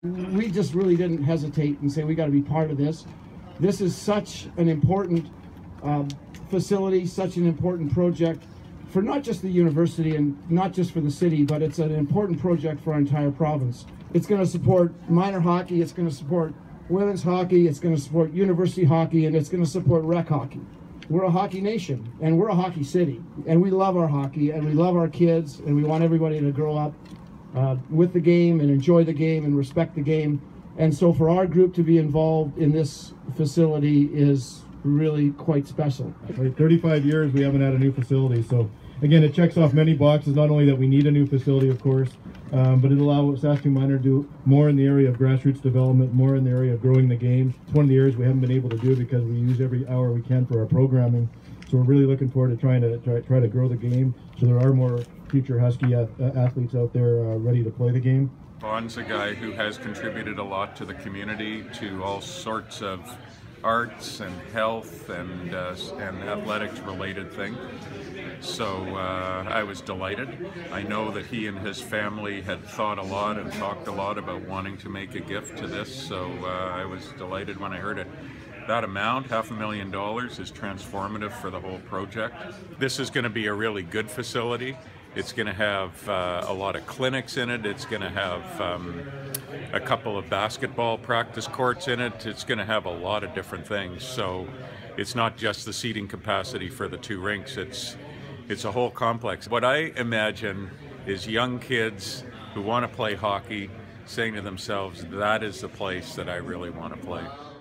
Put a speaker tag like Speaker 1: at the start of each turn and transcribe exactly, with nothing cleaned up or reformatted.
Speaker 1: We just really didn't hesitate and say we got to be part of this. This is such an important um, facility, such an important project for not just the university and not just for the city, but it's an important project for our entire province. It's going to support minor hockey, it's going to support women's hockey, it's going to support university hockey, and it's going to support rec hockey. We're a hockey nation, and we're a hockey city, and we love our hockey, and we love our kids, and we want everybody to grow up uh, with the game and enjoy the game and respect the game. And so for our group to be involved in this facility is really quite special.
Speaker 2: thirty-five years we haven't had a new facility, so again, it checks off many boxes. Not only that we need a new facility, of course, um, but it allows Saskatoon Minor to do more in the area of grassroots development, more in the area of growing the game. It's one of the areas we haven't been able to do because we use every hour we can for our programming. So we're really looking forward to trying to try, try to grow the game so there are more future Husky uh, athletes out there uh, ready to play the game.
Speaker 3: Vaughn's a guy who has contributed a lot to the community, to all sorts of arts and health and uh, and athletics related things. So uh, I was delighted. I know that he and his family had thought a lot and talked a lot about wanting to make a gift to this, so uh, I was delighted when I heard it. That amount, half a million dollars, is transformative for the whole project. This is going to be a really good facility. It's going to have uh, a lot of clinics in it. It's going to have um, a couple of basketball practice courts in it. It's going to have a lot of different things. So it's not just the seating capacity for the two rinks. It's it's a whole complex. What I imagine is young kids who want to play hockey saying to themselves, that is the place that I really want to play.